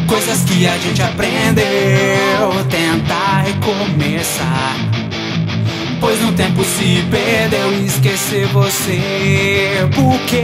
Coisas que a gente aprendeu, tentar recomeçar, pois no tempo se perdeu e esquecer você. Por quê?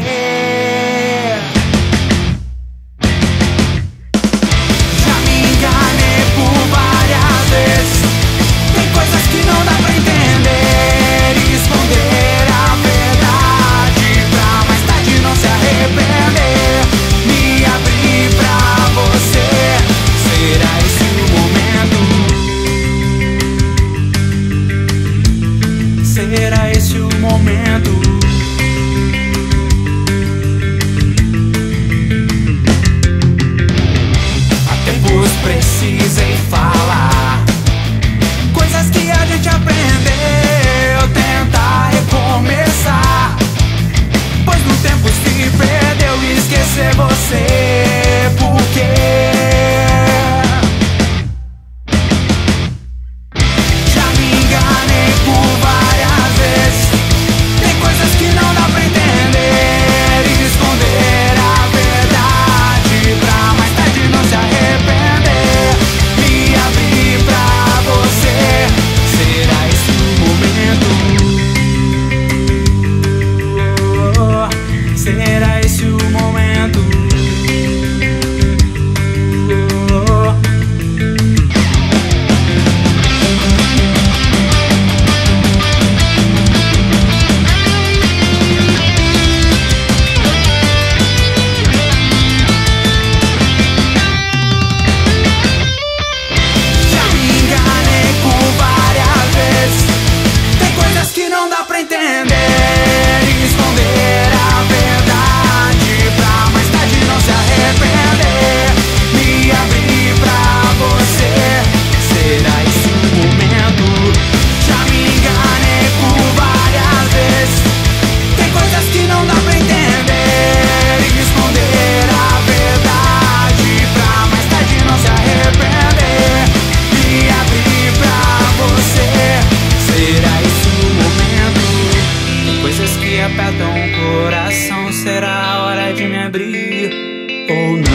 Já me enganei por várias vezes. Tem coisas que não dá pra entender e esconder a verdade pra mais tarde não se arrepender. Me abrir pra você, será esse o momento? Será esse o momento? Há tempos precisei falar coisas que a gente aprendeu, tentar recomeçar, pois no tempo se perdeu e esquecer você. Por quê? Já me enganei por várias vezes. Tem coisas que não dá pra entender e esconder a verdade pra mais tarde não se arrepender. Me abrir pra você, será esse o momento? Será esse o momento? Já me enganei por várias vezes. Tem coisas que não dá pra entender e esconder a verdade pra mais tarde não se arrepender. Me abrir pra você, será esse o momento? Já me enganei por várias vezes. Tem coisas que não dá pra entender e esconder a verdade pra mais tarde não se arrepender. Me abrir pra você, será esse o momento? Coisas que apertam o coração, será a hora de me abrir ou não?